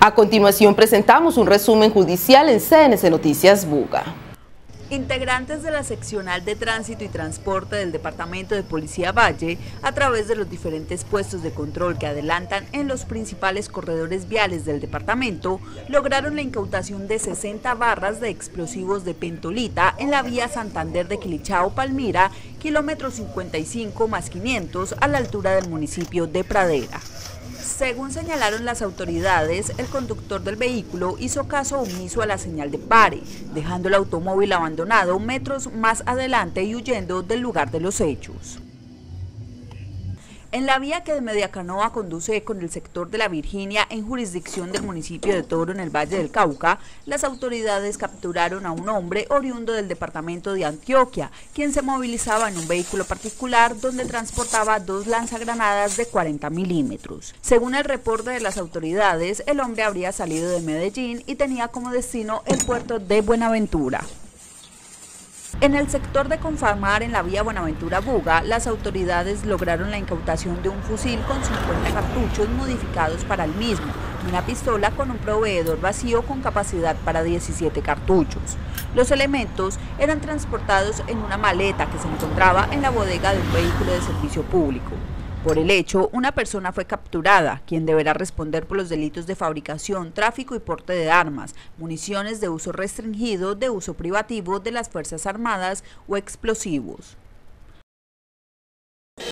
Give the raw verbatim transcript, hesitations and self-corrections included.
A continuación presentamos un resumen judicial en C N C Noticias Buga. Integrantes de la Seccional de Tránsito y Transporte del Departamento de Policía Valle, a través de los diferentes puestos de control que adelantan en los principales corredores viales del departamento, lograron la incautación de sesenta barras de explosivos de pentolita en la vía Santander de Quilichao-Palmira, kilómetro cincuenta y cinco más quinientos, a la altura del municipio de Pradera. Según señalaron las autoridades, el conductor del vehículo hizo caso omiso a la señal de pare, dejando el automóvil abandonado metros más adelante y huyendo del lugar de los hechos. En la vía que de Mediacanoa conduce con el sector de la Virginia en jurisdicción del municipio de Toro en el Valle del Cauca, las autoridades capturaron a un hombre oriundo del departamento de Antioquia, quien se movilizaba en un vehículo particular donde transportaba dos lanzagranadas de cuarenta milímetros. Según el reporte de las autoridades, el hombre habría salido de Medellín y tenía como destino el puerto de Buenaventura. En el sector de Confamar, en la vía Buenaventura-Buga, las autoridades lograron la incautación de un fusil con cincuenta cartuchos modificados para el mismo y una pistola con un proveedor vacío con capacidad para diecisiete cartuchos. Los elementos eran transportados en una maleta que se encontraba en la bodega de un vehículo de servicio público. Por el hecho, una persona fue capturada, quien deberá responder por los delitos de fabricación, tráfico y porte de armas, municiones de uso restringido, de uso privativo de las Fuerzas Armadas o explosivos.